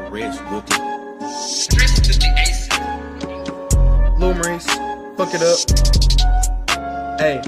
Rich Rookie. Stress to the ace. Lil Maurice, fuck it up. Hey.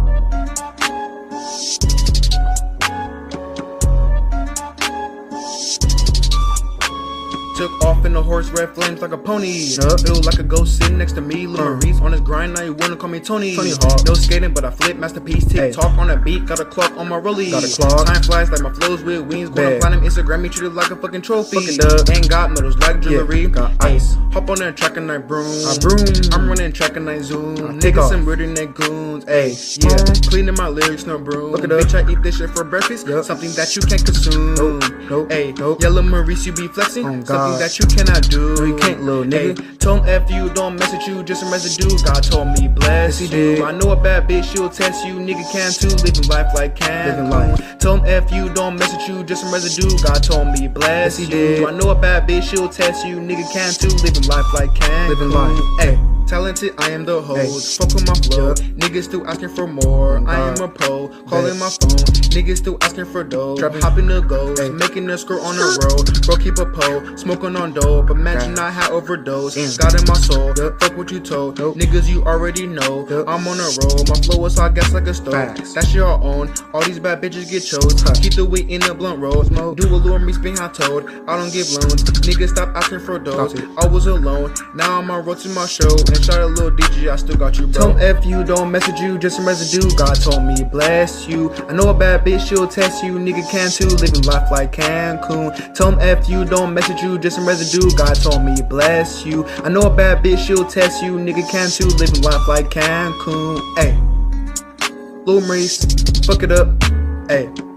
Took off in the horse, red flames like a pony. Feel like a ghost sitting next to me. Lil Maurice on his grind, now you wanna call me Tony. Hawk. No skating, but I flip, masterpiece. TikTok on a beat, got a clock on my rollie. Time flies like my flows with wings. Going platinum, Instagram, me treated like a fucking trophy. Ain't got medals like jewelry. Got ice. Hop on that track and I broom. I'm running track and I zoom. Niggas some weird in their goons. Ayy, yeah. Cleaning my lyrics, no broom. Bitch, I eat this shit for breakfast. Something that you can't consume. Ayy, Yellow Maurice, you be flexing. Something that you cannot do. No, you can't, little nigga. Told him F you, don't mess with you, just some residue. God told me bless you. I know a bad bitch, she'll test you. Nigga can too, living life like can. Told him F you, don't mess with you, just some residue. God told me bless you. I know a bad bitch, she'll test you. Nigga can too, living life like can. Ayy. Talented, I am the host. Fuck with my flow. Niggas still asking for more. I am a pro. Calling my phone. Niggas still asking for dough. Trap hopping the ghost. Making a skirt on the road. Bro, keep a pole. Smoking on dope. Imagine I had overdose. God in my soul. Fuck what you told. Niggas you already know. I'm on a roll. My flow is hot gas like a stove. That's your own. All these bad bitches get chose. Keep the weight in the blunt roll. Do a Lil Maurice behind told. I don't give loans. Niggas stop asking for dough. I was alone. Now I'm on road to my show. And shout out little DJ, I still got you, bro. Tell him F you, don't message you, just some residue. God told me bless you. I know a bad bitch, she'll test you. Nigga can too, living life like Cancun. Tell him F you, don't message you, just some residue. God told me bless you. I know a bad bitch, she'll test you. Nigga can too, living life like Cancun. Ayy, Lil Maurice, fuck it up. Ayy.